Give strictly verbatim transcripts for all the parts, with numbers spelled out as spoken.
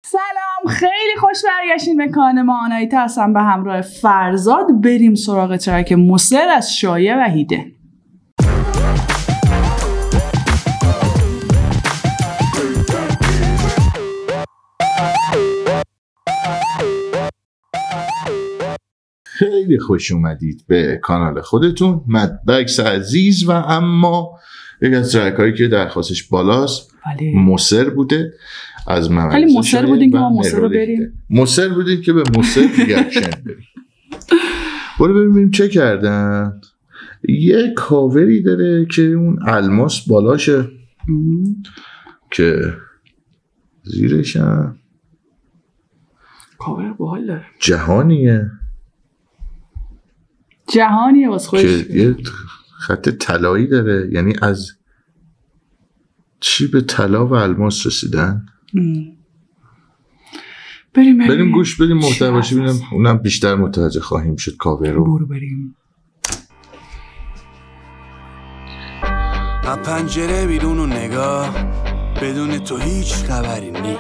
سلام، خیلی خوش برگشتین به کانال ما. آنایتا هستم به همراه فرزاد. بریم سراغ ترک مصر از شایع و هیدن. خیلی خوش اومدید به کانال خودتون مدبکس عزیز. و اما یک از ترک هایی که درخواستش بالاست بله. مصر بوده از من. خیلی مصر بودین که ما مصر رو بریم مصر بودین که به مصر ریاکشن بریم. برو ببینیم چه کردن. یه کاوری داره که اون الماس بالاشه که زیرش هم کاور باحال داره. جهانیه جهانیه واسه خودش که یه خط طلایی داره، یعنی از چی به طلا و الماس رسیدن. بریم بریم, بریم گوش بدیم محتواشو ببینیم، اونم بیشتر متوجه خواهیم شد کاور رو. برو بریم. از پنجره بیرون و نگاه بدون تو هیچ خبری نی.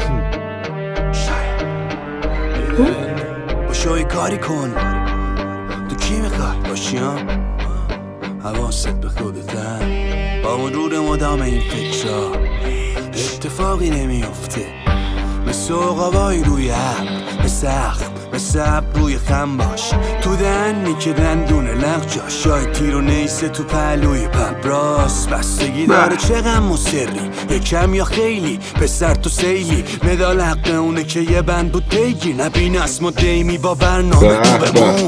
با شوی کاری کن تو کی میخوای باشیم؟ حواست به خودتن با مرور مدام این فکرها اتفاقی نمیفته. مثل عقابای روی هم مثل اخم مثل اب روی خم باش تو دهنی که دندون لغ جاش شاید تیر و نیسه تو پهلوی پبراس. بستگی داره چقدر مصری یکم یا خیلی پسر تو سیلی مدال حق اونه که یه بند بود پیگیر نبین اسم و دیمی با برنامه تو بمون.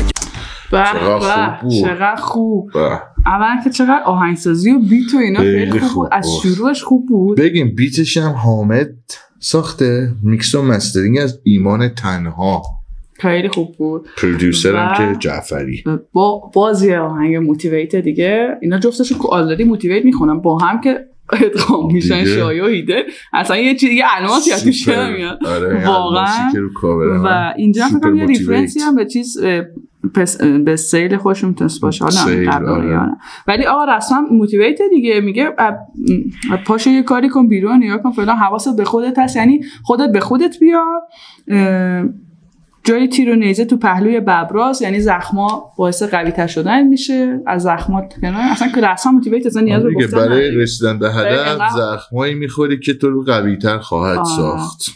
به به چقدر خوب. اول که چقدر آهنگسازی و بیت و اینا خیلی خوب بود. از شروعش خوب بود. بگیم بیتش هم حامد ساخته، میکس و مسترینگ از ایمان تنها. خیلی خوب بود. پرودیوسرم که جعفری. با بازی آهنگ موتیویت دیگه اینا جفتشون که آلردی موتیویت میخونن با هم که ادغام میشن شایع و هیدن. اصلا یه چیز یه علامتی از توش میاد واقعا. و اینجا فکر کنم یه ریفرنسی هم به چیز پس به سیل خوشم تونست باشه. حالا ولی آقا رسما موتیویت دیگه میگه پاشو یه کاری کن بیرون نیا کن فلان حواست به خودت هست، یعنی خودت به خودت بیا. جای تیر و نیزه تو پهلوی ببراس، یعنی زخما باعث قوی تر شدن میشه. از زخمات کنار اصلا که رسما موتیویت اصلا نیاز به گفتن برای رسیدن به هدف زخمایی میخوری که تو رو قوی تر خواهد آه. ساخت.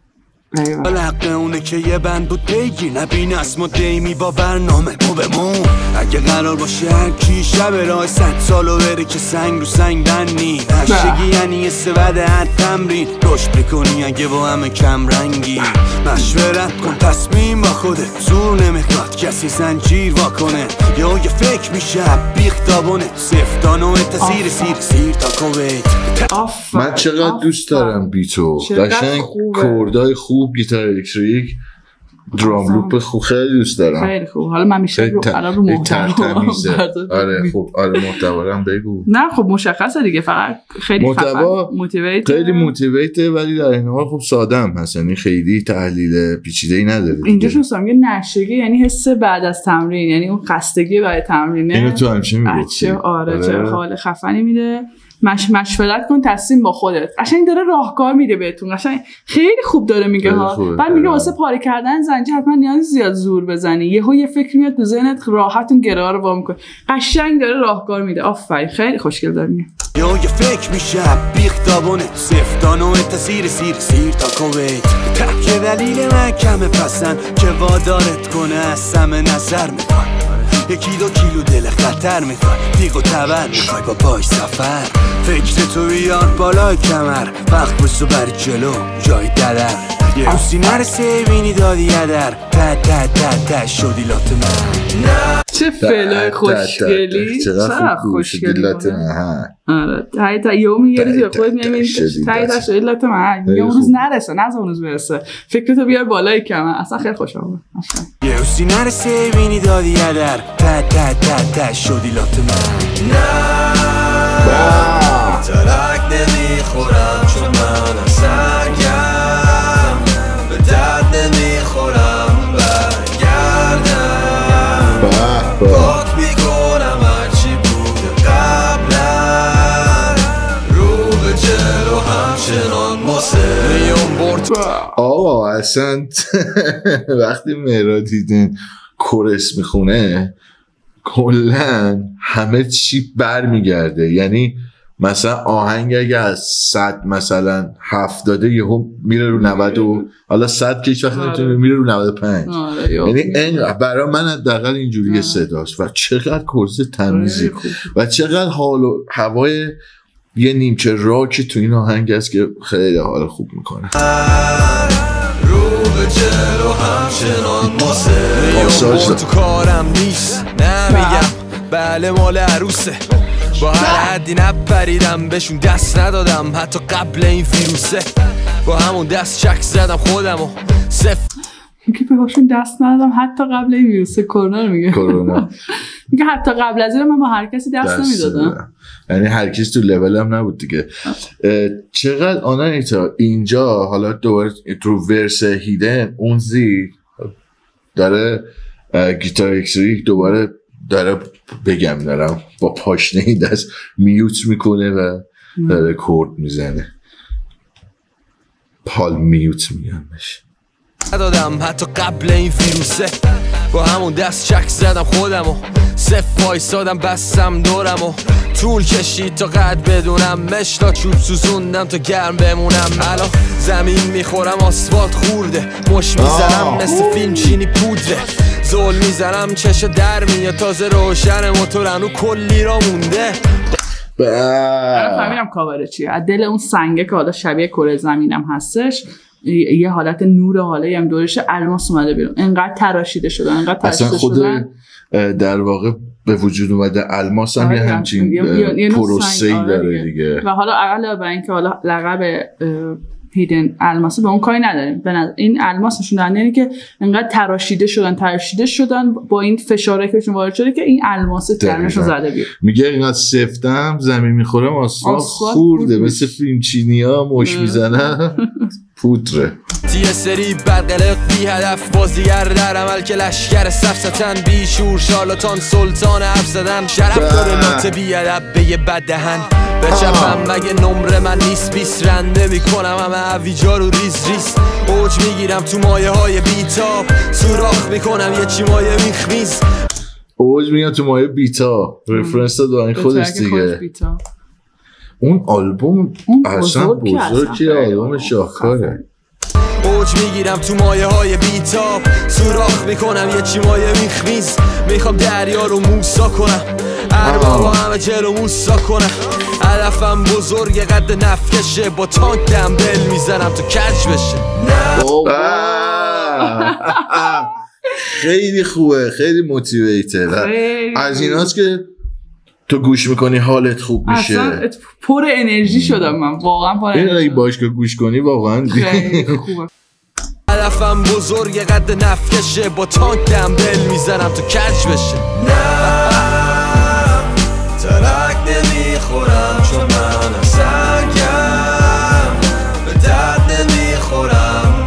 حق اونه که یه بند بود پیگیر نبین اسم و دیمی با برنامه تو بمون. اگه قرار باشه هر کی شب راه صد سالو بره که سنگ رو سنگ دنی نشگی، یعنی یه سود هر تمرین رشد بکنی اگه با همه کم رنگی. مشورت کن تصمیم با خودت زور نمیخواد کسی زنجیر واکنه یا یه فکر میشه بیخ دابونه سفتان و تسیر سیر سیر تا کویت. من چقدر دوست دارم بیتو، قشنگ کوردای خوب، گیتار الکتریک، درام لوپ خوب، خیلی دوست دارم. خیلی خوب. حالا من میشه رو قرار رو محتوا. آره خوب. آره محتوا رو هم بگو. نه خب مشخصه دیگه، فقط خیلی محتوا موتیویت خیلی موتیویته ولی در این حال خب ساده هم هست، یعنی خیلی تحلیل پیچیده‌ای نداره. اینجا شو میگه نشگی یعنی حس بعد از تمرین، یعنی اون خستگی بعد تمرینه. اینو تو همچین میگفتی. آره چه حال خفنی میده. مش مشورت کن تصمیم با خودت. قشنگ داره راهکار میده بهتون. قشنگ خیلی خوب داره میگه ها. بعد میگه واسه پاره کردن زنجیر حتما نیاز زیاد زور بزنی. یهو یه فکر میاد تو ذهنت راحتون گره رو وا میکنه. قشنگ داره راهکار میده. آفرین خیلی خوشگل داره میگه. یا یه فکر میشه بیخ دابونه سفتان و تسیر سیر سیر تا کویت. تک دلیل من کمه پسند که وادارت کنه از سم نظر میخواد. یکی دو کیلو دل خطر میخواد دیگ و تبر میخوای با پای سفر. فکر تو بیار بالای کمر وقت بسو بر جلو جای دلر یه روسی نرسه بینی دادی یدر تا تا تا تا شدی لات من. چه فعله خوشگلی چقدر خوشگلی لات من. آره تایی تا یه میگه روزی خود میامین تایی تا شدی لات من یه روز نرسه نه اون روز برسه فکرتو بیار بالای کمر. اصلا خیلی خوشم اومد. یه روسی نرسه بینی دادی یدر تا تا تا تا شدی لات من. ترک نمیخورم چون من سنگم به درد نمیخورم برگردم پاک میکنم هرچی بوده قبلا رو به جلو همچنان مصر میون برد آقا اصلا وقتی مهراد دیدین کورس میخونه کلن همه چی بر میگرده. یعنی مثلا آهنگ اگه از صد مثلا هفتاده یهو میره رو نود و حالا صد که هیچ وقت نمیتونه میره رو نود و پنج. یعنی این برای من حداقل اینجوری صداست و چقدر کورس تمیزی و چقدر حال و هوای یه نیمچه راکی تو این آهنگ هست که خیلی حال خوب میکنه. رو به جلو همچنان ماسه تو کارم نیست نمیگم بله مال عروسه با هر حدی نپریدم بهشون دست ندادم حتی قبل این ویروسه با همون دست چک زدم خودم و صفر میگه بهشون دست ندادم حتی قبل این ویروسه کرونا رو میگه کرونا میگه حتی قبل از این من با هر کسی دست, دست نمیدادم. یعنی هر کسی تو لول هم نبود دیگه. چقدر آنایتا اینجا حالا دوباره تو ورس هیدن اون زی داره گیتار اکسری دوباره داره بگم دارم با پاشنه این دست میوت میکنه و داره کورد میزنه. پال میوت میگمش ندادم حتی قبل این ویروسه با همون دست چک زدم خودم و صف وایسادم بستم دورم و طول کشید تا قد بدونم مشتا چوب سوزوندم تا گرم بمونم. الان زمین میخورم آسفالت خورده مش میزنم مثل فیلم چینی پودره زول میزنم چشو در میاد تازه روشن موتورم و کلی را مونده. الان فهمیدم کاوره چیه. از دل اون سنگه که حالا شبیه کره زمینم هستش یه حالت نور حاله هم دورش الماس اومده بیرون. انقدر تراشیده شده انقدر تراشیده اصلا خود شدن. در واقع به وجود اومده الماس هم یه همچین پروسه‌ای داره دیگه. و حالا علاوه بر اینکه حالا لقب هیدن الماس به اون کاری نداریم. این الماس نشون دهنده اینه که انقدر تراشیده شدن تراشیده شدن با این فشاری که بهشون وارد شده که این الماس ترمشون زده بیاد. میگه اینقدر سفتم زمین میخورم آسفالت خورده مثل فیلم چینی‌ها مش میزنن پودره. یه سری برقلق بی هدف بازیگر در عمل که لشگر سفستن بی شور شارلاتان سلطان حرف زدن شرف داره نات بی ادب به یه بد دهن بچپم مگه نمره من نیست بیست رنده میکنم همه عویجا رو ریز ریز اوج میگیرم تو مایه های بیتاب سوراخ میکنم یه چی مایه میخمیز اوج میگم تو مایه بیتا رفرنس داد این خودش دیگه. اون آلبوم اصلا بزرگی آلبوم شاهکاره. اوج میگیرم تو مایه های بیتاب سوراخ میکنم یه چی مایه میخمیز میخوام دریا رو موسا کنم اربابا همه جلو موسا کنم هدفم بزرگ قد نفکشه با تانک دمبل میزنم تو کج بشه. خیلی خوبه خیلی موتیویتر از ایناست که تو گوش میکنی حالت خوب میشه. اصلا پر انرژی شدم من واقعا پر انرژی. این باش که گوش کنی واقعا خیلی خوبه. هدفم بزرگ قد نفکشه با تانک دمبل میزنم تو کج بشه. نه ترک نمیخورم چون من سنگم به درد نمیخورم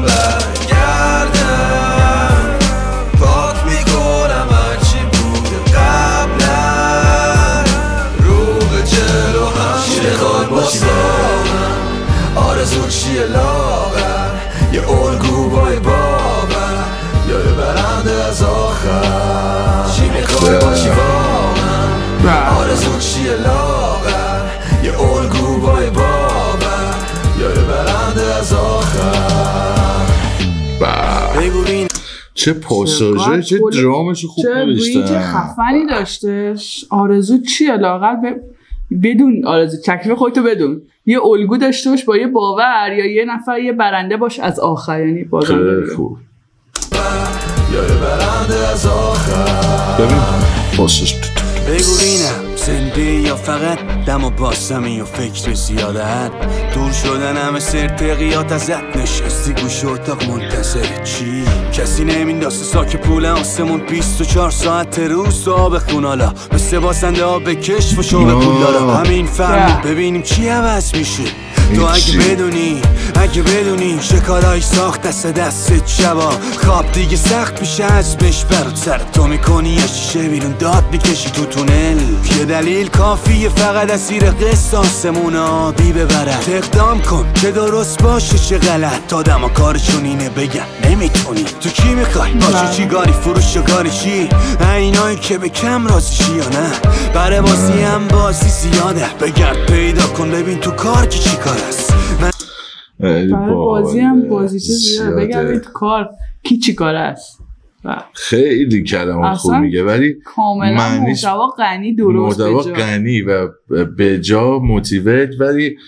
برگردم پاک میکنم هرچی بوده قبلا رو به جلو هم شخواد باشم آرزو چیه لاغر یه الگو بای باور یا یه برنده از آخر چی میخوای باشی واقعا آرزو چیه لاغر یه الگو بای باور یا یه برنده از آخر بگو این چه پاساژه چه درامش خوب نوشتن چه خفنی داشتش. آرزو چیه لاغر ب... بدون آرزو تکلیف خودتو بدون یه الگو داشته باش با یه باور یا یه نفر یه برنده باش از آخر یعنی بازم خوب یا یه برنده از آخر ببین پاسش بگو اینم زنده یا فقط دم و باسمی و فکر زیادت دور شدن همه سرتقیات ازت نشستی گوش اتاق منتظر چی کسی نمینداسته ساک پول آسمون بیست و چهار ساعت روز تو آب خونالا مثل باسنده آب کشف و شوق پول دارم همین فهمید ببینیم چی عوض میشه تو اگه بدونی اگه بدونی شکارای ساخت دست دست شبا خواب دیگه سخت میشه از بش برات سر تو میکنی یه شیشه بیرون داد میکشی تو تونل یه دلیل کافیه فقط اسیر قصاصمون آبی ببرد اقدام کن چه درست باشه چه غلط آدم ها کارشون اینه بگن نمیتونی تو کی میخوای باشی چی گاری فروش و گاری چی اینایی که به کم رازیشی یا نه برای بازی هم بازی زیاده بگرد پیدا کن ببین تو کار که چی کار است برای بازی هم بازی چه زیاده بگرد تو کار کی چی کار است خیلی کلمات خوب میگه ولی کاملا محتوا غنی درست محتوا غنی و به جا موتیویت ولی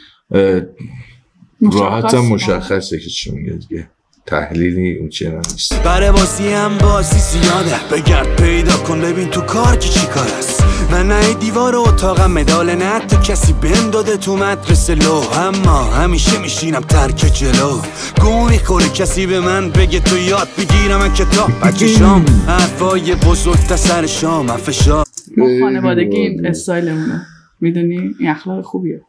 راحت هم مشخصه که چی میگه دیگه تحلیلی اون چه نیست برای بازی هم بازی زیاده بگرد پیدا کن ببین تو کار که چی کار است من نه دیوار اتاقم مدال نه تو کسی بهم داده تو مدرسه لو اما همیشه میشینم ترک جلو گو میخوره کسی به من بگه تو یاد بگیرم من کتاب بچه شام حرفای بزرگ تا سر شام افشا ما خانوادگی این استایلمونه میدونی این اخلاق خوبیه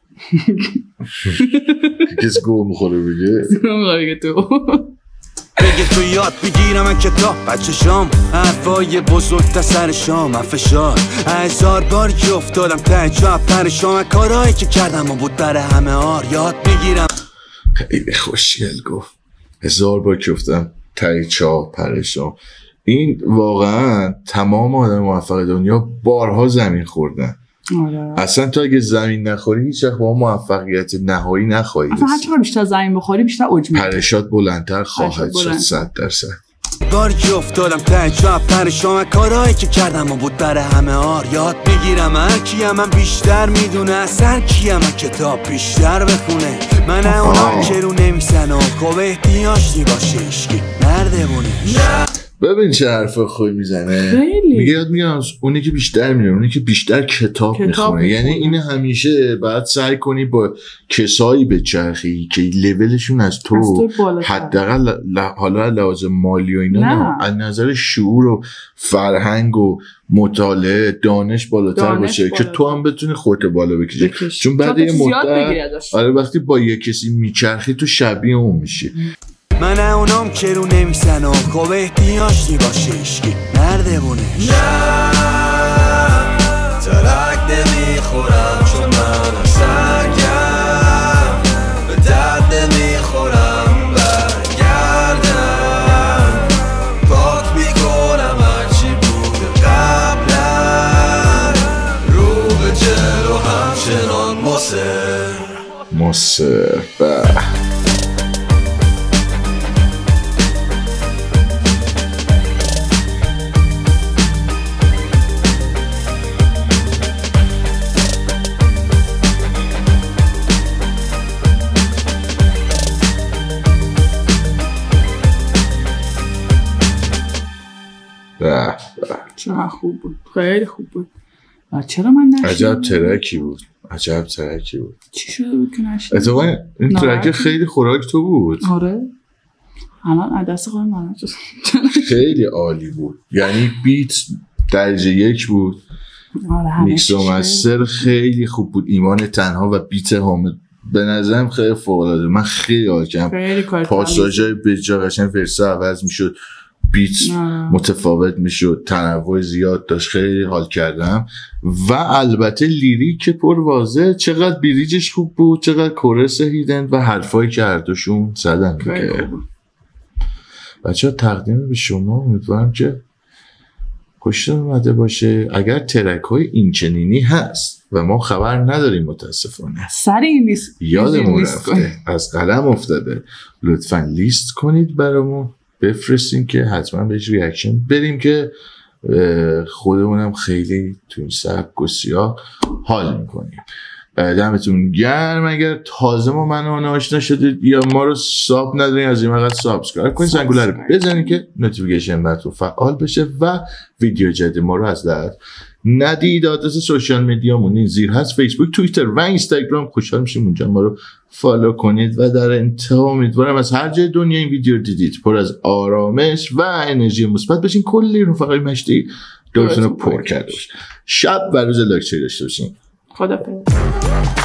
کسی گو میخوره بگه بگه تو بگه تو یاد بگیرم من کتاب بچه شام حرفای بزرگ تا سر شام افشار هزار بار که افتادم ته جا پرشام کارهایی که کردم و بود برای همه آر یاد بگیرم خیلی خوشگل گفت هزار بار که افتادم ته جا پرشام این واقعا تمام آدم موفق دنیا بارها زمین خوردن آره. اصلا تو اگه زمین نخوری هیچ وقت با موفقیت نهایی نخواهی اصلا هر چقدر بیشتر زمین بخوری بیشتر اوج میگیری پرشات بلندتر خواهد شد صد درصد باری که افتادم ته جا پرشام کارهایی که کردم و بود برای همه آر یاد بگیرم هر کیم من بیشتر میدونه از هر کیم من کتاب بیشتر بخونه من اونا که رو نمیسن و خوب احتیاج باشه اشکی نرده بونه ببین چه حرف خوبی میزنه میگه یاد میگم اونی که بیشتر میره اونی که بیشتر کتاب, کتاب میخونه یعنی این همیشه باید سعی کنی با کسایی بچرخی که لولشون از تو حداقل حالا لحاظ مالی و اینا نه از نظر شعور و فرهنگ و مطالعه دانش بالاتر دانش باشه بالاتر. که تو هم بتونی خودت بالا بکشی بکش. چون بعد یه مدت آره وقتی با یه کسی میچرخی تو شبیه اون میشی من اونام که رو نمیسن و خوب احتیاج باشه اشکی نرده بونه نه ترک نمیخورم چون من سرگم به درد نمیخورم برگردم پاک میکنم هرچی بوده قبلا رو به جلو همچنان مصر مصر به چرا خوب بود خیلی خوب بود چرا من نشیدم عجب ترکی بود عجب ترکی بود چی شده بود که نشیدم اتفاقا این ترک خیلی خوراک تو بود آره الان دست خودم من خیلی عالی بود یعنی بیت درجه یک بود آره میکس و مستر خیلی خوب بود ایمان تنها و بیت حامد به نظرم خیلی فوق العاده من خیلی حال کردم پاساژهای به جا قشنگ ورسه عوض میشد بیت متفاوت میشد تنوع زیاد داشت خیلی حال کردم و البته لیریک پر واضح چقدر بریجش خوب بود چقدر کورس هیدن و حرفایی که هر دوشون زدن بچه ها تقدیم به شما امیدوارم که خوشتون اومده باشه اگر ترک های اینچنینی هست و ما خبر نداریم متاسفانه سر این لیست یادمون رفته از قلم افتاده لطفا لیست کنید برامون بفرستیم که حتما بهش ریاکشن بریم که خودمونم خیلی تو این سبک و سیاق حال میکنیم دمتون گرم اگر تازه ما من آشنا شدید یا ما رو ساب ندارین از این مقدر سابسکرایب کنید زنگوله رو بزنید که نوتیفیکیشن براتون فعال بشه و ویدیو جدید ما رو از دست ندید آدرس سوشال میدیامون این زیر هست فیسبوک توییتر و اینستاگرام خوشحال میشیم اونجا ما رو فالو کنید و در انتها امیدوارم از هر جای دنیا این ویدیو دیدید پر از آرامش و انرژی مثبت بشین کلی رفقای مشتی دورتون رو پر کرده باشه شب و روز لاکچری داشته باشین خدافظ